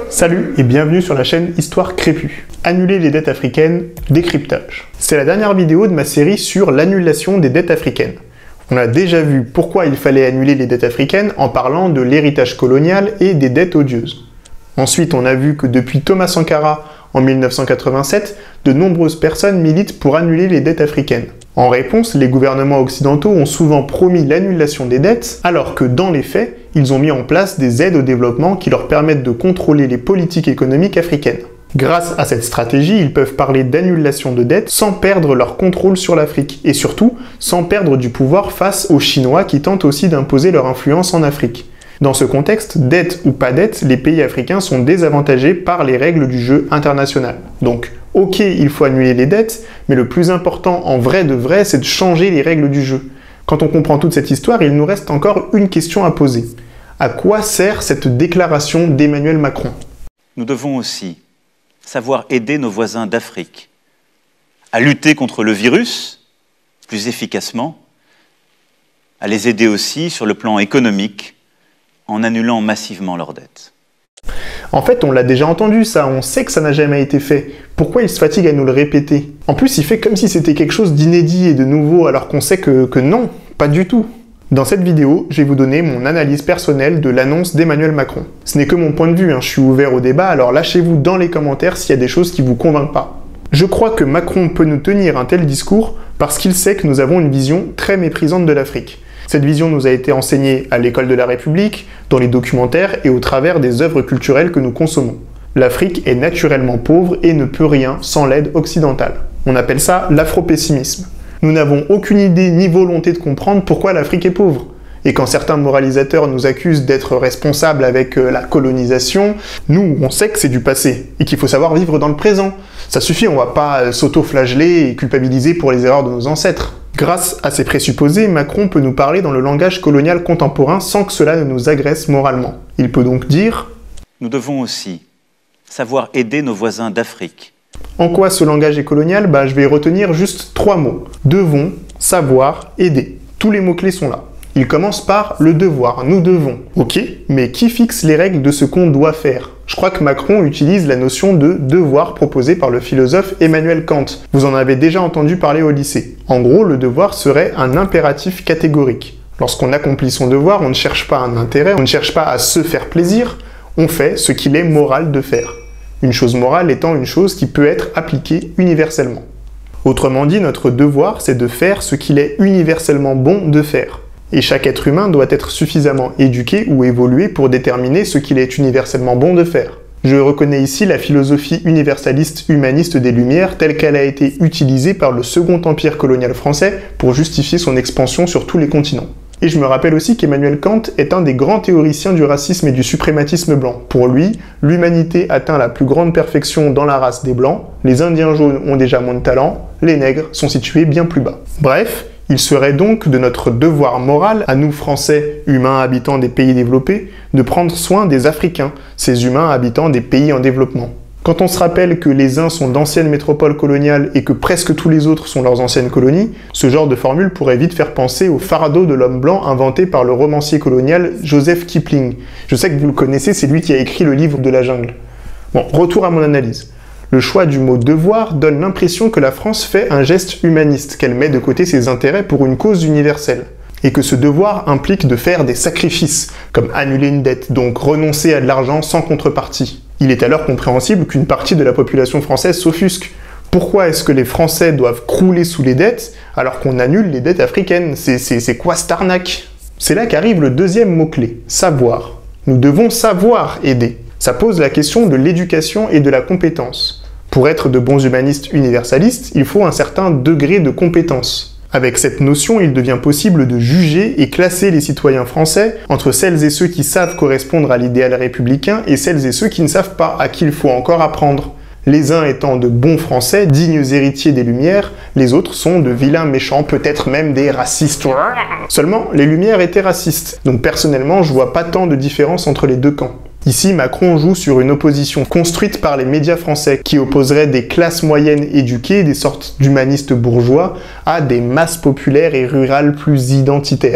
Salut et bienvenue sur la chaîne Histoire Crépue. Annuler les dettes africaines, décryptage. C'est la dernière vidéo de ma série sur l'annulation des dettes africaines. On a déjà vu pourquoi il fallait annuler les dettes africaines en parlant de l'héritage colonial et des dettes odieuses. Ensuite, on a vu que depuis Thomas Sankara en 1987, de nombreuses personnes militent pour annuler les dettes africaines. En réponse, les gouvernements occidentaux ont souvent promis l'annulation des dettes, alors que dans les faits, ils ont mis en place des aides au développement qui leur permettent de contrôler les politiques économiques africaines. Grâce à cette stratégie, ils peuvent parler d'annulation de dettes sans perdre leur contrôle sur l'Afrique, et surtout sans perdre du pouvoir face aux Chinois qui tentent aussi d'imposer leur influence en Afrique. Dans ce contexte, dette ou pas dette, les pays africains sont désavantagés par les règles du jeu international. Donc, ok, il faut annuler les dettes, mais le plus important en vrai de vrai, c'est de changer les règles du jeu. Quand on comprend toute cette histoire, il nous reste encore une question à poser. À quoi sert cette déclaration d'Emmanuel Macron? Nous devons aussi savoir aider nos voisins d'Afrique à lutter contre le virus plus efficacement, à les aider aussi sur le plan économique en annulant massivement leurs dettes. En fait, on l'a déjà entendu ça, on sait que ça n'a jamais été fait. Pourquoi il se fatigue à nous le répéter? En plus, il fait comme si c'était quelque chose d'inédit et de nouveau, alors qu'on sait que non, pas du tout. Dans cette vidéo, je vais vous donner mon analyse personnelle de l'annonce d'Emmanuel Macron. Ce n'est que mon point de vue, je suis ouvert au débat, alors lâchez-vous dans les commentaires s'il y a des choses qui vous convainquent pas. Je crois que Macron peut nous tenir un tel discours parce qu'il sait que nous avons une vision très méprisante de l'Afrique. Cette vision nous a été enseignée à l'école de la République, dans les documentaires et au travers des œuvres culturelles que nous consommons. L'Afrique est naturellement pauvre et ne peut rien sans l'aide occidentale. On appelle ça l'afropessimisme. Nous n'avons aucune idée ni volonté de comprendre pourquoi l'Afrique est pauvre. Et quand certains moralisateurs nous accusent d'être responsables avec la colonisation, nous, on sait que c'est du passé et qu'il faut savoir vivre dans le présent. Ça suffit, on va pas s'auto-flageller et culpabiliser pour les erreurs de nos ancêtres. Grâce à ces présupposés, Macron peut nous parler dans le langage colonial contemporain sans que cela ne nous agresse moralement. Il peut donc dire « Nous devons aussi savoir aider nos voisins d'Afrique. » En quoi ce langage est colonial? Je vais retenir juste 3 mots. Devons, savoir, aider. Tous les mots-clés sont là. Il commence par le devoir, nous devons. Ok, mais qui fixe les règles de ce qu'on doit faire? Je crois que Macron utilise la notion de devoir proposée par le philosophe Emmanuel Kant. Vous en avez déjà entendu parler au lycée. En gros, le devoir serait un impératif catégorique. Lorsqu'on accomplit son devoir, on ne cherche pas un intérêt, on ne cherche pas à se faire plaisir, on fait ce qu'il est moral de faire. Une chose morale étant une chose qui peut être appliquée universellement. Autrement dit, notre devoir, c'est de faire ce qu'il est universellement bon de faire. Et chaque être humain doit être suffisamment éduqué ou évolué pour déterminer ce qu'il est universellement bon de faire. Je reconnais ici la philosophie universaliste humaniste des Lumières telle qu'elle a été utilisée par le Second Empire colonial français pour justifier son expansion sur tous les continents. Et je me rappelle aussi qu'Emmanuel Kant est un des grands théoriciens du racisme et du suprématisme blanc. Pour lui, l'humanité atteint la plus grande perfection dans la race des Blancs, les Indiens jaunes ont déjà moins de talent, les nègres sont situés bien plus bas. Bref, il serait donc de notre devoir moral, à nous Français, humains habitants des pays développés, de prendre soin des Africains, ces humains habitants des pays en développement. Quand on se rappelle que les uns sont d'anciennes métropoles coloniales et que presque tous les autres sont leurs anciennes colonies, ce genre de formule pourrait vite faire penser au fardeau de l'homme blanc inventé par le romancier colonial Joseph Kipling. Je sais que vous le connaissez, c'est lui qui a écrit le livre de la jungle. Bon, retour à mon analyse. Le choix du mot « devoir » donne l'impression que la France fait un geste humaniste, qu'elle met de côté ses intérêts pour une cause universelle. Et que ce devoir implique de faire des sacrifices, comme annuler une dette, donc renoncer à de l'argent sans contrepartie. Il est alors compréhensible qu'une partie de la population française s'offusque. Pourquoi est-ce que les Français doivent crouler sous les dettes alors qu'on annule les dettes africaines? C'est quoi cette arnaque? C'est là qu'arrive le deuxième mot-clé, savoir. Nous devons savoir aider. Ça pose la question de l'éducation et de la compétence. Pour être de bons humanistes universalistes, il faut un certain degré de compétence. Avec cette notion, il devient possible de juger et classer les citoyens français entre celles et ceux qui savent correspondre à l'idéal républicain et celles et ceux qui ne savent pas, à qui il faut encore apprendre. Les uns étant de bons Français, dignes héritiers des Lumières, les autres sont de vilains méchants, peut-être même des racistes. Seulement, les Lumières étaient racistes, donc personnellement, je vois pas tant de différence entre les deux camps. Ici, Macron joue sur une opposition construite par les médias français qui opposerait des classes moyennes éduquées, des sortes d'humanistes bourgeois, à des masses populaires et rurales plus identitaires.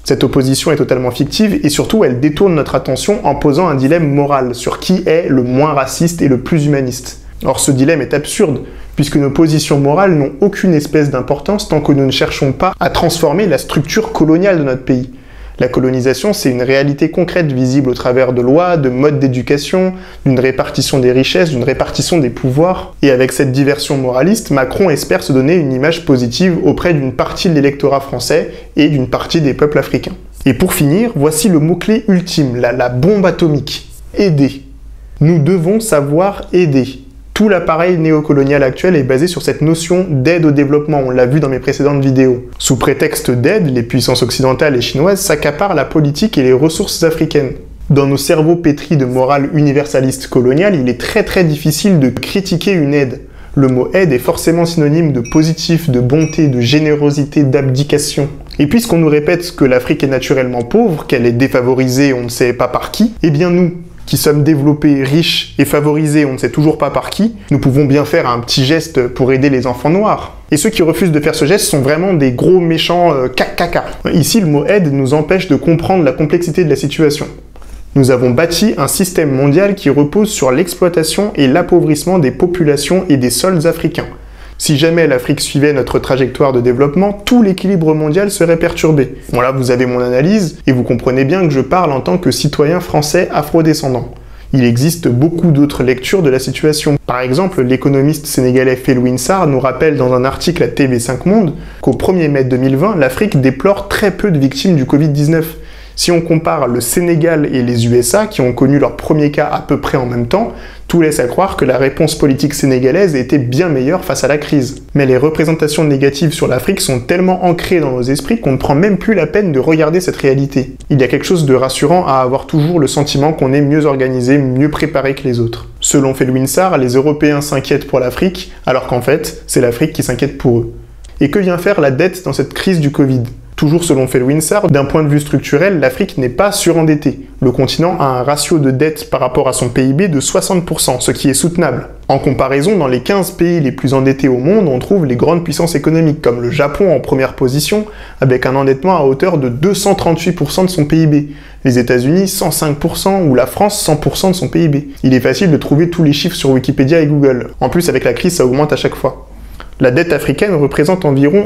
Cette opposition est totalement fictive et surtout elle détourne notre attention en posant un dilemme moral sur qui est le moins raciste et le plus humaniste. Or ce dilemme est absurde, puisque nos positions morales n'ont aucune espèce d'importance tant que nous ne cherchons pas à transformer la structure coloniale de notre pays. La colonisation, c'est une réalité concrète visible au travers de lois, de modes d'éducation, d'une répartition des richesses, d'une répartition des pouvoirs. Et avec cette diversion moraliste, Macron espère se donner une image positive auprès d'une partie de l'électorat français et d'une partie des peuples africains. Et pour finir, voici le mot-clé ultime, la bombe atomique. Aider. Nous devons savoir aider. Tout l'appareil néocolonial actuel est basé sur cette notion d'aide au développement, on l'a vu dans mes précédentes vidéos. Sous prétexte d'aide, les puissances occidentales et chinoises s'accaparent la politique et les ressources africaines. Dans nos cerveaux pétris de morale universaliste coloniale, il est très difficile de critiquer une aide. Le mot aide est forcément synonyme de positif, de bonté, de générosité, d'abdication. Et puisqu'on nous répète que l'Afrique est naturellement pauvre, qu'elle est défavorisée on ne sait pas par qui, eh bien nous, qui sommes développés, riches et favorisés, on ne sait toujours pas par qui, nous pouvons bien faire un petit geste pour aider les enfants noirs. Et ceux qui refusent de faire ce geste sont vraiment des gros méchants caca. Ici, le mot aide nous empêche de comprendre la complexité de la situation. Nous avons bâti un système mondial qui repose sur l'exploitation et l'appauvrissement des populations et des sols africains. Si jamais l'Afrique suivait notre trajectoire de développement, tout l'équilibre mondial serait perturbé. Bon là, vous avez mon analyse, et vous comprenez bien que je parle en tant que citoyen français afrodescendant. Il existe beaucoup d'autres lectures de la situation. Par exemple, l'économiste sénégalais Felwine Sarr nous rappelle dans un article à TV5 Monde qu'au 1er mai 2020, l'Afrique déplore très peu de victimes du Covid-19. Si on compare le Sénégal et les USA, qui ont connu leur premier cas à peu près en même temps, tout laisse à croire que la réponse politique sénégalaise était bien meilleure face à la crise. Mais les représentations négatives sur l'Afrique sont tellement ancrées dans nos esprits qu'on ne prend même plus la peine de regarder cette réalité. Il y a quelque chose de rassurant à avoir toujours le sentiment qu'on est mieux organisé, mieux préparé que les autres. Selon Felwine Sarr, les Européens s'inquiètent pour l'Afrique, alors qu'en fait, c'est l'Afrique qui s'inquiète pour eux. Et que vient faire la dette dans cette crise du Covid ? Toujours selon Felwine Sarr, d'un point de vue structurel, l'Afrique n'est pas surendettée. Le continent a un ratio de dette par rapport à son PIB de 60%, ce qui est soutenable. En comparaison, dans les 15 pays les plus endettés au monde, on trouve les grandes puissances économiques, comme le Japon en première position, avec un endettement à hauteur de 238% de son PIB, les États-Unis 105% ou la France 100% de son PIB. Il est facile de trouver tous les chiffres sur Wikipédia et Google. En plus, avec la crise, ça augmente à chaque fois. La dette africaine représente environ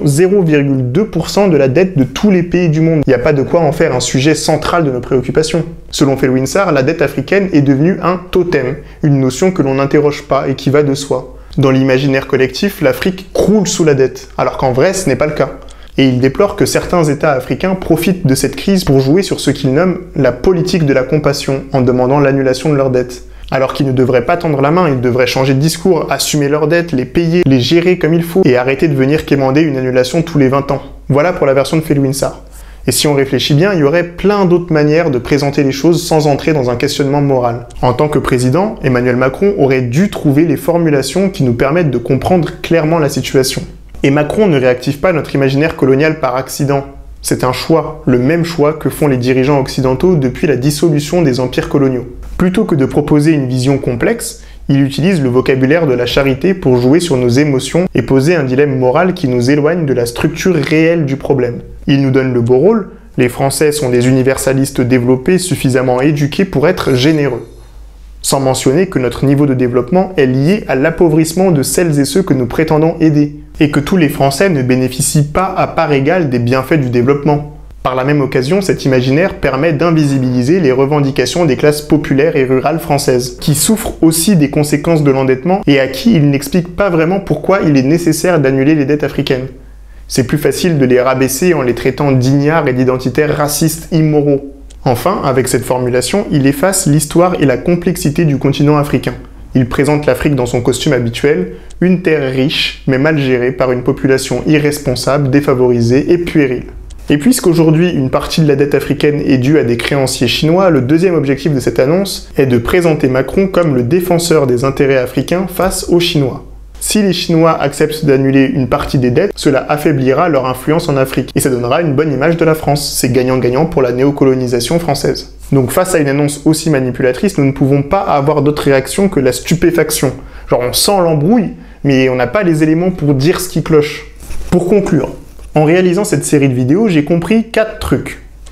0,2% de la dette de tous les pays du monde. Il n'y a pas de quoi en faire un sujet central de nos préoccupations. Selon Felwine Sarr, la dette africaine est devenue un totem, une notion que l'on n'interroge pas et qui va de soi. Dans l'imaginaire collectif, l'Afrique croule sous la dette, alors qu'en vrai, ce n'est pas le cas. Et il déplore que certains États africains profitent de cette crise pour jouer sur ce qu'ils nomment la politique de la compassion, en demandant l'annulation de leur dette. Alors qu'ils ne devraient pas tendre la main, ils devraient changer de discours, assumer leurs dettes, les payer, les gérer comme il faut, et arrêter de venir quémander une annulation tous les 20 ans. Voilà pour la version de Felwine Sarr. Et si on réfléchit bien, il y aurait plein d'autres manières de présenter les choses sans entrer dans un questionnement moral. En tant que président, Emmanuel Macron aurait dû trouver les formulations qui nous permettent de comprendre clairement la situation. Et Macron ne réactive pas notre imaginaire colonial par accident. C'est un choix, le même choix que font les dirigeants occidentaux depuis la dissolution des empires coloniaux. Plutôt que de proposer une vision complexe, il utilise le vocabulaire de la charité pour jouer sur nos émotions et poser un dilemme moral qui nous éloigne de la structure réelle du problème. Il nous donne le beau rôle, les Français sont des universalistes développés suffisamment éduqués pour être généreux. Sans mentionner que notre niveau de développement est lié à l'appauvrissement de celles et ceux que nous prétendons aider, et que tous les Français ne bénéficient pas à part égale des bienfaits du développement. Par la même occasion, cet imaginaire permet d'invisibiliser les revendications des classes populaires et rurales françaises, qui souffrent aussi des conséquences de l'endettement et à qui il n'explique pas vraiment pourquoi il est nécessaire d'annuler les dettes africaines. C'est plus facile de les rabaisser en les traitant d'ignards et d'identitaires racistes immoraux. Enfin, avec cette formulation, il efface l'histoire et la complexité du continent africain. Il présente l'Afrique dans son costume habituel, une terre riche, mais mal gérée par une population irresponsable, défavorisée et puérile. Et puisqu'aujourd'hui une partie de la dette africaine est due à des créanciers chinois, le deuxième objectif de cette annonce est de présenter Macron comme le défenseur des intérêts africains face aux Chinois. Si les Chinois acceptent d'annuler une partie des dettes, cela affaiblira leur influence en Afrique, et ça donnera une bonne image de la France. C'est gagnant-gagnant pour la néocolonisation française. Donc face à une annonce aussi manipulatrice, nous ne pouvons pas avoir d'autre réaction que la stupéfaction. Genre on sent l'embrouille, mais on n'a pas les éléments pour dire ce qui cloche. Pour conclure, en réalisant cette série de vidéos, j'ai compris 4 trucs.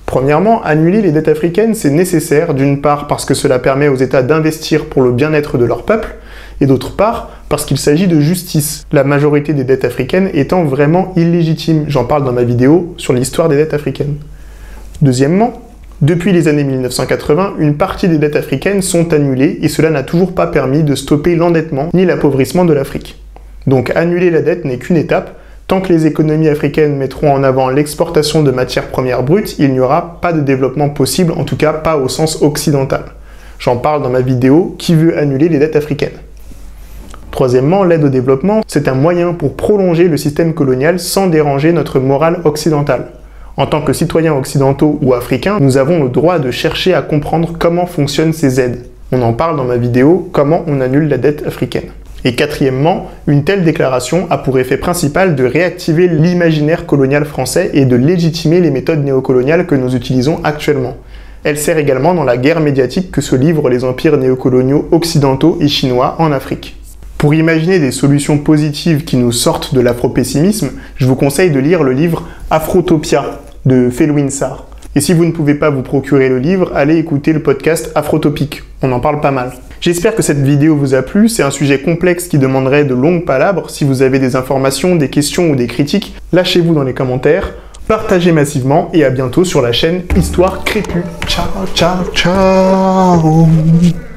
Premièrement, annuler les dettes africaines, c'est nécessaire, d'une part parce que cela permet aux États d'investir pour le bien-être de leur peuple, et d'autre part parce qu'il s'agit de justice, la majorité des dettes africaines étant vraiment illégitimes. J'en parle dans ma vidéo sur l'histoire des dettes africaines. Deuxièmement, depuis les années 1980, une partie des dettes africaines sont annulées et cela n'a toujours pas permis de stopper l'endettement ni l'appauvrissement de l'Afrique. Donc annuler la dette n'est qu'une étape. Tant que les économies africaines mettront en avant l'exportation de matières premières brutes, il n'y aura pas de développement possible, en tout cas pas au sens occidental. J'en parle dans ma vidéo « Qui veut annuler les dettes africaines ?» Troisièmement, l'aide au développement, c'est un moyen pour prolonger le système colonial sans déranger notre morale occidentale. En tant que citoyens occidentaux ou africains, nous avons le droit de chercher à comprendre comment fonctionnent ces aides. On en parle dans ma vidéo « Comment on annule la dette africaine ». Et quatrièmement, une telle déclaration a pour effet principal de réactiver l'imaginaire colonial français et de légitimer les méthodes néocoloniales que nous utilisons actuellement. Elle sert également dans la guerre médiatique que se livrent les empires néocoloniaux occidentaux et chinois en Afrique. Pour imaginer des solutions positives qui nous sortent de l'afropessimisme, je vous conseille de lire le livre Afrotopia de Felwine Sarr. Et si vous ne pouvez pas vous procurer le livre, allez écouter le podcast Afrotopique, on en parle pas mal. J'espère que cette vidéo vous a plu, c'est un sujet complexe qui demanderait de longues palabres. Si vous avez des informations, des questions ou des critiques, lâchez-vous dans les commentaires, partagez massivement et à bientôt sur la chaîne Histoire Crépue. Ciao, ciao, ciao.